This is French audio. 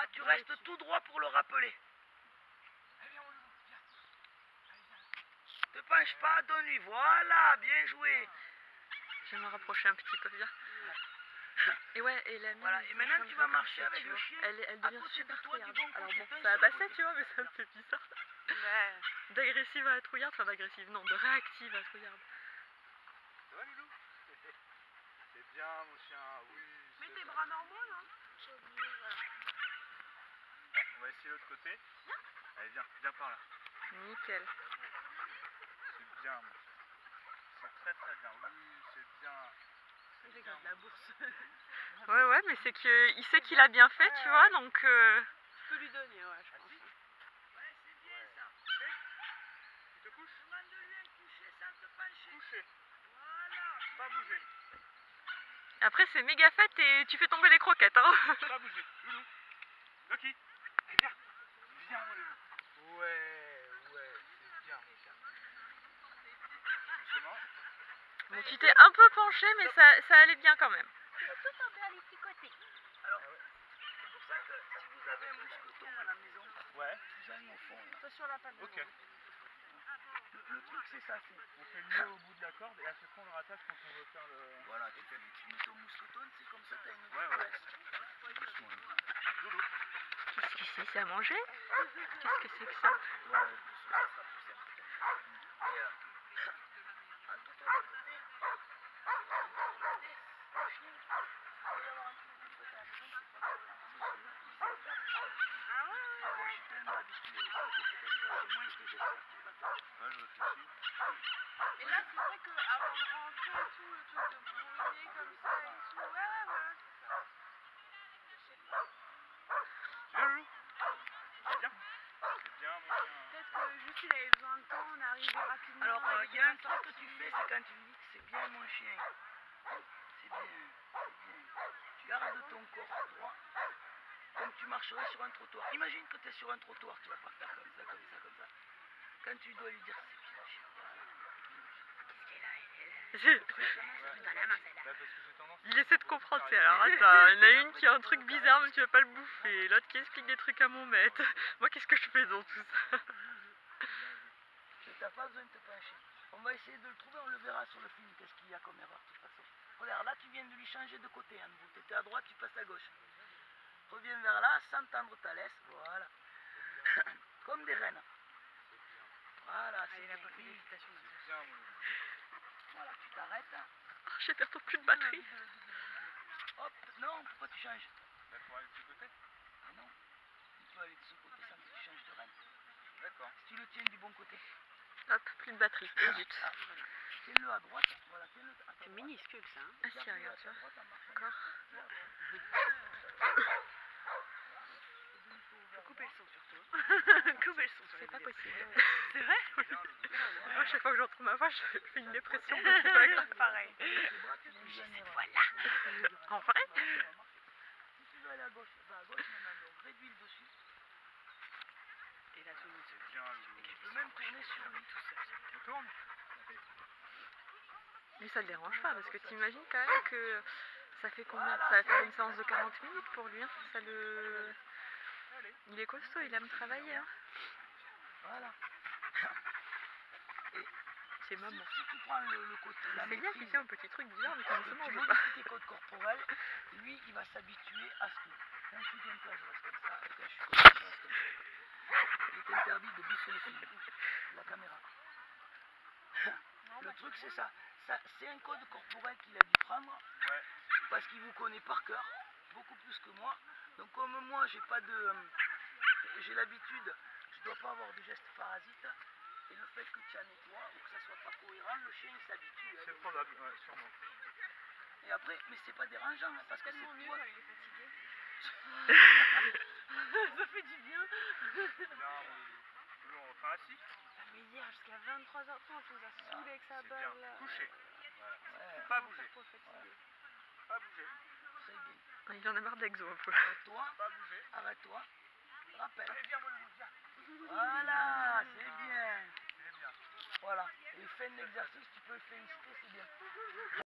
Voilà, tu restes tout droit pour le rappeler. Te penche pas, donne-lui. Voilà, bien joué. Je vais me rapprocher un petit peu, bien. Et ouais, et la mienne, voilà, et maintenant tu vas marcher avec le chien. Elle devient super trouillarde. Bon alors côté, bon, ça a passé, tu vois, mais ça me fait bizarre. Ouais. D'agressive à trouillarde, enfin d'agressive, non, de réactive à trouillarde. Ça va, Loulou? C'est bien, mon chien, oui. Mets tes bras normaux, là. On va essayer l'autre côté. Allez, viens par là. Nickel. C'est bien, mon chien. C'est très très bien, oui, c'est bien. Il regarde la bourse. Ouais, mais c'est qu'il sait qu'il a bien fait, tu vois, donc... Tu peux lui donner, ouais, je pense. Ouais, c'est bien ça. Tu te couches? Demande-lui un coucher sans te pencher. Coucher, Voilà. pas bouger. Après, c'est méga fait et tu fais tomber les croquettes, hein. Pas bouger, Loulou. Loki, viens. Viens, mon Loulou. Ouais, c'est bien, mon chien. Doucement. Bon, tu t'es un peu penché, mais ça allait bien quand même. Tout en bas, les petits côtés. Alors, c'est pour ça que si vous avez un mousqueton à la maison, Ouais. vous allez au fond. Là. Attention à la patte. Ok. Le truc, c'est ça. On fait le nœud au bout de la corde et à chaque fois on le rattache quand on veut faire le... Voilà, tu mets ton mousqueton, c'est comme ça, t'as une Ouais. vitesse. Loulou. Qu'est-ce que c'est à manger? Qu'est-ce que c'est que ça? Ouais, ça sera plus simple. Et en tout cas, le chien, il va y avoir un truc de préparation, c'est pas que Ah ouais. je suis tellement habitué aussi que peut-être que j'ai moins de gestes. Ouais, je réfléchis. Et là, c'est vrai qu'avant de rentrer et tout, le truc de bourriner comme ça et tout, ouais, voilà, c'est ça. Viens, Loulou. C'est bien. C'est bien, mon chien. Peut-être que juste il avait besoin de temps, on est arrivé rapidement. Alors, il il y a un était truc pas que tu sorti. fais, c'est quand tu lui dis que c'est bien mon chien. C'est bien, c'est bien. Tu gardes ton corps droit, comme tu marcherais sur un trottoir. Imagine que tu es sur un trottoir, tu vas pas faire comme ça, comme ça, comme ça. Quand tu dois lui dire c'est bien mon chien, Bah, parce que j'ai tendance à... Il essaie de comprendre, tu sais, alors attends, il y en a une qui a un truc bizarre mais tu veux pas le bouffer, l'autre qui explique des trucs à mon maître. Moi qu'est-ce que je fais dans tout ça? tu n'as pas besoin de te pencher. On va essayer de le trouver, on le verra sur le film, qu'est-ce qu'il y a comme erreur de toute façon. Regarde, là tu viens de lui changer de côté, hein. Tu étais à droite, tu passes à gauche. Reviens vers là, sans tendre ta laisse, voilà. Comme des rennes. Voilà, c'est Il a bien. pas fait d'hésitation. C'est bien, mon Loulou. Voilà, tu t'arrêtes. Oh, j'ai bientôt plus de batterie. Hop, non, pourquoi tu changes? Là, pour aller de ce côté? Ah non, tu peux aller de ce côté sans que tu changes de renne. D'accord. Si tu le tiens du bon côté. Hop, plus de batterie, oh zut. Ah, voilà. Tiens-le à droite, voilà, tiens-le à ta C'est droite. minuscule ça. Hein. Ah si, Garde-le à regarde, tu ta vois. droite en marchant. Encore. Faut couper le son surtout. Couper le son sur les C'est pas vidéos. possible. C'est vrai? Bien, Loulou. Moi, chaque fois que j'entends ma voix, je fais une dépression, mais c'est pas grave. Pareil. Voilà. En vrai? Si tu veux aller à gauche, va à gauche maintenant, donc réduis le dessus. Et là tout le monde se C'est bien, Loulou. Tu peux même tourner sur lui tout seul. On tourne? Mais ça le dérange pas, parce que t'imagines quand même que ça fait combien? Ça va faire une séance de 40 minutes pour lui, hein. Ça le... Il est costaud, il aime travailler, hein. Voilà. C'est maman. Si tu prends le côté, la C'est bien maîtrise, qu'il fait un petit truc bizarre, mais et comme que ça, tu mange pas. modifies tes codes corporels, lui, il va s'habituer à ce que quand je suis comme ça, je reste comme ça, et quand je suis comme ça, je reste comme ça. Il est interdit de boucher le film, la caméra. Le truc, c'est ça. C'est un code corporel qu'il a dû prendre, Ouais. parce qu'il vous connaît par cœur, beaucoup plus que moi. Donc comme moi, j'ai pas de... j'ai l'habitude, je dois pas avoir de gestes parasites. Et le fait que tu en aies toi, ou que ça soit pas cohérent, le chien il s'habitue. C'est probable, ouais, sûrement. Et après, mais c'est pas dérangeant, hein, parce que tellement c'est mieux toi. quand il est fatigué. Ça fait du bien. Bien, mon Loulou. Loulou, on refait assis? Mais hier jusqu'à 23h30, on nous a saoulé avec sa C'est bien. balle là. Couché. Voilà. Ouais, Pas Comment bouger. faire pour le fatiguer? Pas bouger. très bien. Il en a marre d'exo un peu. Arrête-toi, Pas bouger. arrête-toi. Rappelle. Allez, viens, mon Loulou, viens. Voilà, c'est bien. C'est bien. Voilà. Et fin de l'exercice, tu peux le féliciter, c'est bien.